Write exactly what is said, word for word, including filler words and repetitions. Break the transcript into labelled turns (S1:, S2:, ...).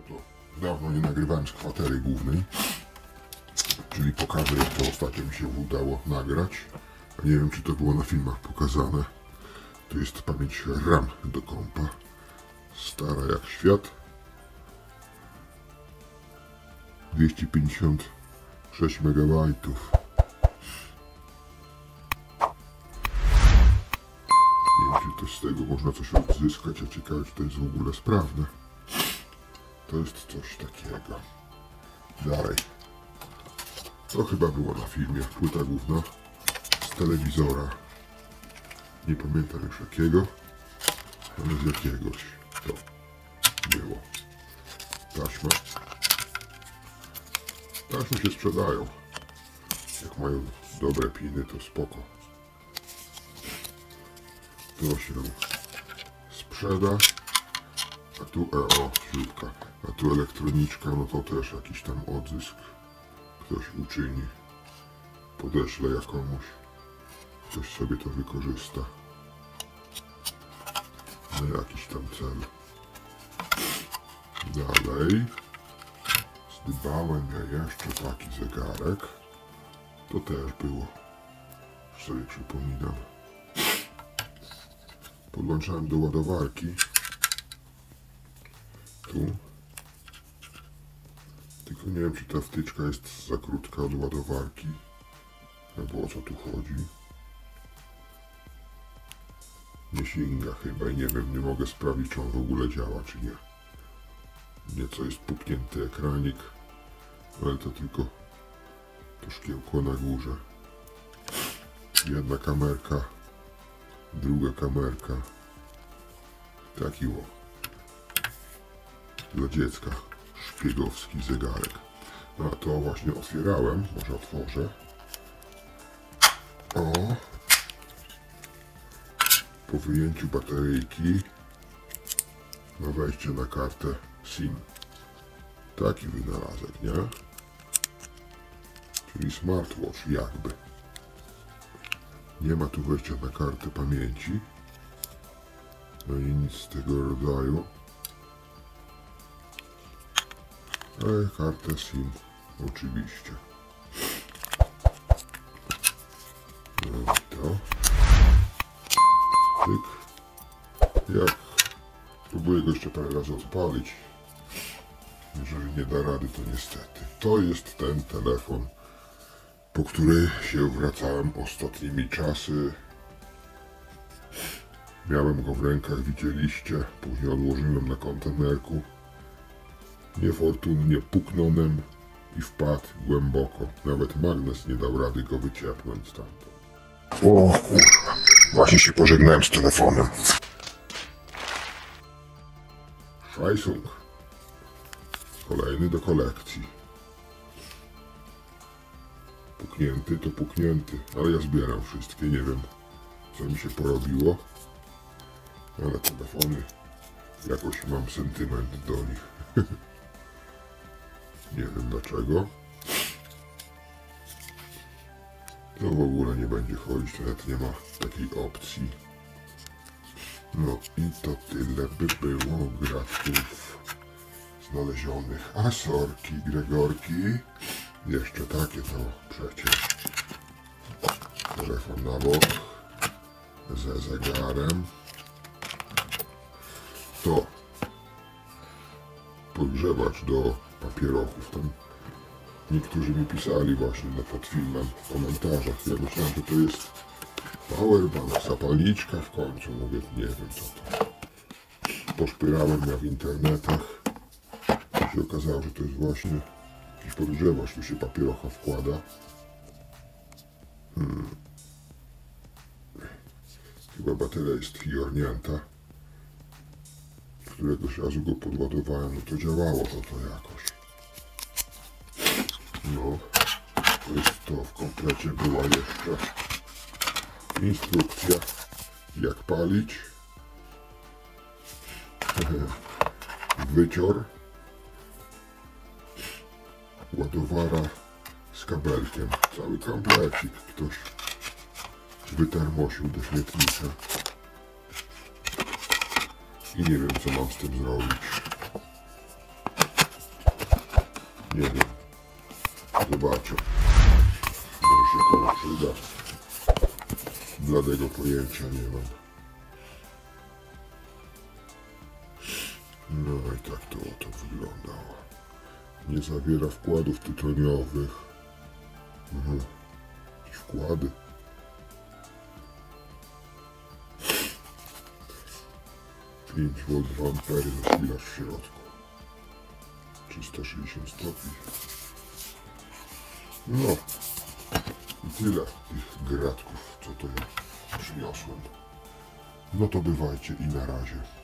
S1: to dawno nie nagrywałem z kwatery głównej, czyli pokażę, jak to ostatnio mi się udało nagrać. A nie wiem, czy to było na filmach pokazane. To jest pamięć RAM do kompa, stara jak świat, dwieście pięćdziesiąt sześć megabajtów. Nie wiem, czy to z tego można coś odzyskać, a ciekawe, czy to jest w ogóle sprawne. To jest coś takiego. Dalej. To chyba było na filmie, płyta główna z telewizora. Nie pamiętam już jakiego, ale z jakiegoś to było. Taśma. Taśmy się sprzedają. Jak mają dobre piny, to spoko. To się sprzeda. A tu, e, o, śrubka. A tu elektroniczka, no to też jakiś tam odzysk. Ktoś uczyni. Podeślę jakomuś. Ktoś sobie to wykorzysta. Na jakiś tam cel. Dalej. Zdbałem ja jeszcze taki zegarek. To też było. Już sobie przypominam. Podłączałem do ładowarki. Tu. Tylko nie wiem, czy ta wtyczka jest za krótka od ładowarki. Albo o co tu chodzi. Nie sięga chyba i nie wiem, nie mogę sprawdzić, czy on w ogóle działa, czy nie. Nieco jest puknięty ekranik, ale to tylko to szkiełko na górze. Jedna kamerka, druga kamerka. Taki o. Dla dziecka szpiegowski zegarek. No a to właśnie otwierałem, może otworzę. O! Po wyjęciu bateryjki na wejście na kartę SIM. Taki wynalazek, nie? Czyli smartwatch jakby. Nie ma tu wejścia na kartę pamięci. No i nic z tego rodzaju. Ale kartę SIM oczywiście. No i to. Tyk. Jak próbuję go jeszcze parę razy odpalić. Jeżeli nie da rady, to niestety. To jest ten telefon, po który się wracałem ostatnimi czasy. Miałem go w rękach, widzieliście. Później odłożyłem na kontenerku. Niefortunnie puknąłem i wpadł głęboko. Nawet magnes nie dał rady go wyciepnąć stamtąd. O kurwa, właśnie się pożegnałem z telefonem. Samsung. Kolejny do kolekcji. Puknięty to puknięty, ale ja zbieram wszystkie, nie wiem co mi się porobiło. Ale telefony, jakoś mam sentyment do nich. Nie wiem dlaczego. To w ogóle nie będzie chodzić, to nawet nie ma takiej opcji. No i to tyle by było gratków znalezionych. A sorki, Gregorki. Jeszcze takie to przecież. Telefon na bok. Ze zegarem. To podgrzewacz do papierochów. Tam niektórzy mi pisali właśnie pod filmem w komentarzach. Ja myślałem, że to jest powerbank, zapalniczka w końcu. Mówię, nie wiem co to. Poszpyrałem ja w internetach. I się okazało, że to jest właśnie jakiś podgrzewacz. Tu się papierocha wkłada. Hmm. Chyba bateria jest fiornięta. Któregoś razu go podładowałem, no to działało to, to jakoś. No, to jest to, w komplecie była jeszcze instrukcja, jak palić, wycior, ładowara z kabelkiem, cały komplecik, ktoś wytermosił do śmietnika. I nie wiem co mam z tym zrobić. Nie wiem. Zobaczę. Może się komuś przyda. Bladego pojęcia nie mam. No i tak to oto wyglądało. Nie zawiera wkładów tytoniowych. Mhm. Jakieś wkłady. pięć wolt, dwa ampery, zasilacz w środku. trzysta sześćdziesiąt stopni. No. I tyle tych gratków, co to ja przyniosłem. No to bywajcie i na razie.